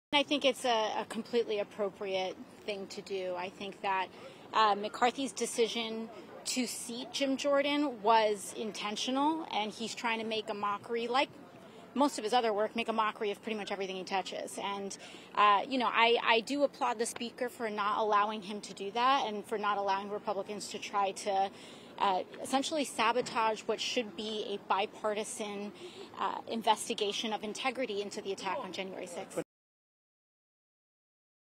I think it's a completely appropriate thing to do. I think that McCarthy's decision to seat Jim Jordan was intentional, and he's trying to make a mockery, like most of his other work, make a mockery of pretty much everything he touches. And, I do applaud the Speaker for not allowing him to do that and for not allowing Republicans to try to essentially sabotage what should be a bipartisan investigation of integrity into the attack on January 6th.